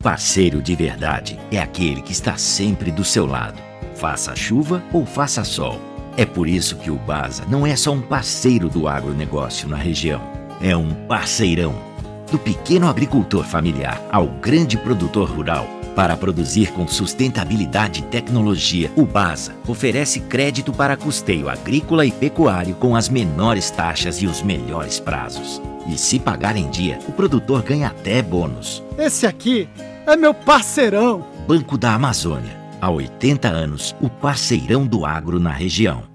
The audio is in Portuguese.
Parceiro de verdade é aquele que está sempre do seu lado, faça chuva ou faça sol. É por isso que o Basa não é só um parceiro do agronegócio na região, é um parceirão. Do pequeno agricultor familiar ao grande produtor rural, para produzir com sustentabilidade e tecnologia, o Basa oferece crédito para custeio agrícola e pecuário com as menores taxas e os melhores prazos. E se pagar em dia, o produtor ganha até bônus. Esse aqui é meu parceirão. Banco da Amazônia. Há 80 anos, o parceirão do agro na região.